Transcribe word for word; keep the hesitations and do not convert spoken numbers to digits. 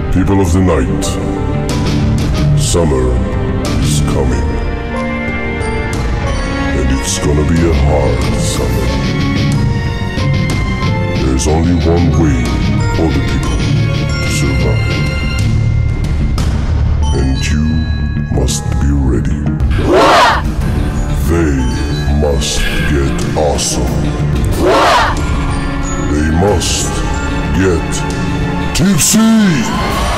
People of the night, summer is coming, and it's gonna be a hard summer. There's only one way for the people to survive, and you must be ready. They must get awesome. They must get tipsy!